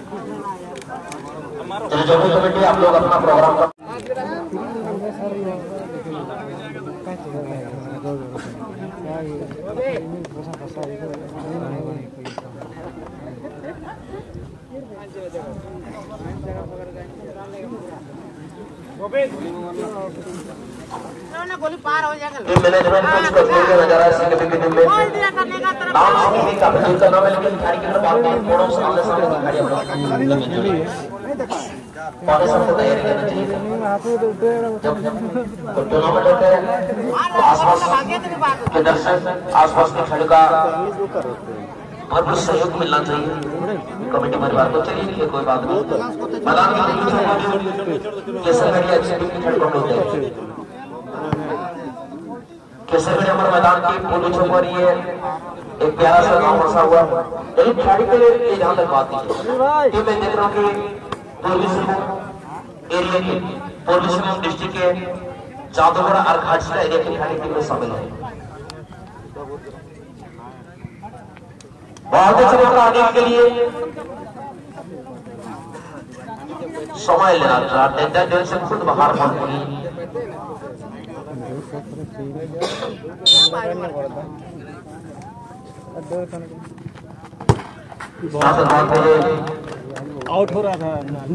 चलिए जो भी कमेटी आप लोग अपना प्रोग्राम कर गोली पार हो जाएगा। मैनेजमेंट कुछ करने का नजारा है सीखने के दिन में नाम सीखने का प्रयोग करना है, लेकिन खिलाड़ी की तरफ आते हैं थोड़ा सामने सामने खिलाड़ी पौने सबको तैयारी करनी चाहिए। जब टूर्नामेंट होते हैं आसपास के दर्शक आसपास के खिलाड़ी का भरपूर सहयोग मिलना चाहिए कमेटी परिवार को। चलिए कोई बात नहीं, मैदान के केसरगढ़ी अच्छी टीम की खिलाड़ी को मिलते हैं। केसरगढ़ी हमारे मैदान की पूर्व छुप रही है, एक प्यारा सा गाँव बसा हुआ। लेकिन खिलाड़ी के लिए ध्यान रखवा दीजिए, मैं देख रहा हूँ कि पूर्वी सिंहभूम एरिया के पूर्वी सिंहभूम डिस्ट्रिक्ट के जादूगढ़ और घाटशिला एरिया के खिलाड़ी टीम में शामिल है। बहुत अच्छे मौका आगे के लिए समय लेना डेढ़ से खुद बाहर पड़ गई। आउट हो रहा था।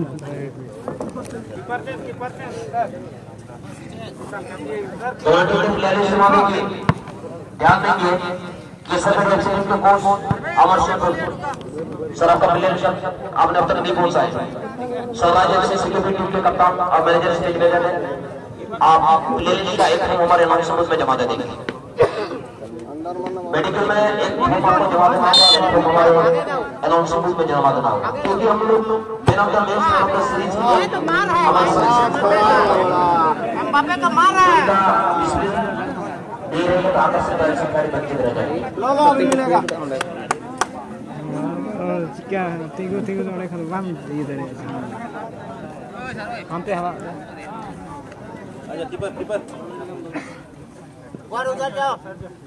ध्यान देंगे केसरगढ़ के कोच अमर सिंह सर, आपका प्लेयर आपने अब तक नहीं पहुंचा है। सौराज सिक्योरिटी टीम के कप्तान और मैनेजर स्टेज में जाने आप प्लेयर का एक फॉर्म हमारे अनाउंसमेंट में जमा दे देंगे। मेडिकल में एक फॉर्म आपको जमा देना होगा, हमारे अनाउंसमेंट में जमा देना होगा, क्योंकि हम लोग man of the match series Mbappe का मार है आकर्षक बच्चे रह जाएंगे। क्या तीगो तीगो जोड़े खल बाम इधर हम पे हवा आजा टिपर टिपर और उधर जाओ।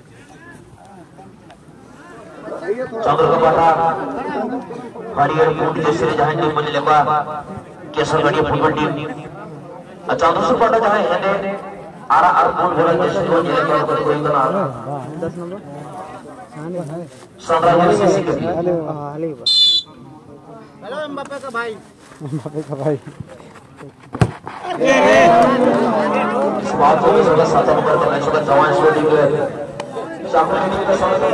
चंद्रकपाटा हरियर बूट जैसे जहां टीम मुझे लेबा केसरगढ़ी फुटबॉल टीम चंद्रकपाटा जहां है आरा आर बूट भरा जैसे वो जिले का कोई बना 10 नंबर सनराइजर्स सीसी के हेलो एम्बापे का भाई बात हो गई 7 नंबर का मैच का जवान शूटिंग है चैंपियन टीम का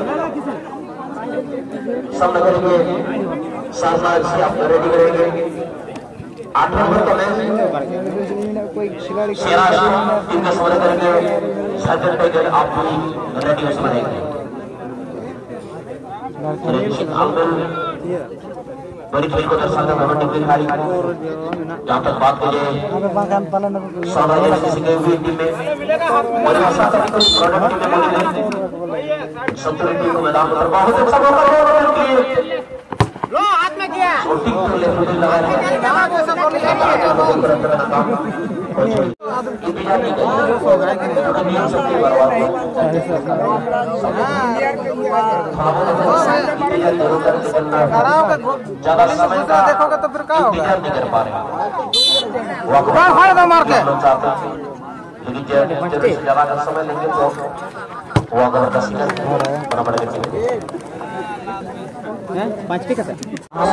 सामना करेंगे शानदार से आप रेडी करेंगे 8 नंबर का मैच कोई खिलाड़ी शेरा टीम का सामना करेंगे साइकिल टाइगर आप भी रेडी उसमें रहेंगे। बड़ी खेल को दर्शाता कबड्डी की खिलाड़ी जहाँ तक बात हो जाए सौराज टीम में और प्रोडक्ट टीम में 70 टीम को मैदान में बहुत अच्छा मौका लो हाथ में किया ज्यादा समय का देखोगे तो फिर क्या होगा नहीं कर पा रहे मार के लेकिन ज्यादा का समय लेंगे तो वो अगर 10 मिनट बना पड़ेगा। 5 टिकट है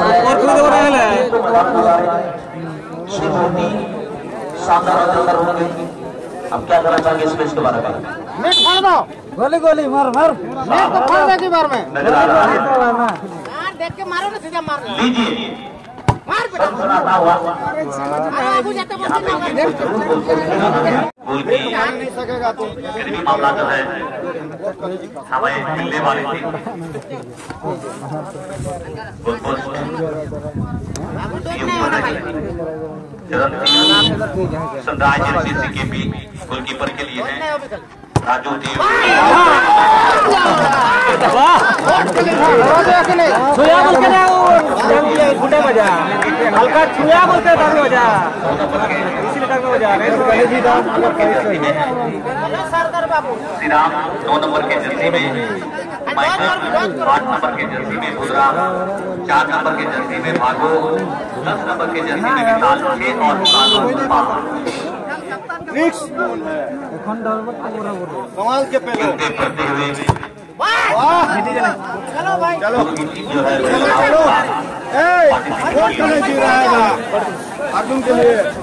श्रीमती शानदार अंदर होंगे। अब क्या करना चाहेंगे इस मैच के बारे में? नेट फाड़ दो, गोली मार नेट को फाड़ दे की बार में नजर आ रहा है यार, देख के मारो ना, सीधा मार लीजिए मार बेटा सुनाता हुआ आगू जाते बोलते ना कोई भी नहीं सकेगा तू करीबी मामला जो है हमें मिलने वाली थी सनराइज एफसी के भी गोलकीपर के लिए है राजू देव। छुया बोल के ना फुटे बजा हल्का छुया बोलते तभी बजा इसी लेकर में बजा नहीं तो कहे जी था सरदार बाबू श्री राम 2 नंबर के जर्सी में माइनस 8 नंबर के जर्सी में बुधरा, 4 नंबर के जर्सी में भागो, 10 नंबर के जर्सी में विशाल 6 और कमाल के पहले करते हुए चलो भाई चलो जो है वोट करने जी रहा है अर्जुन के लिए।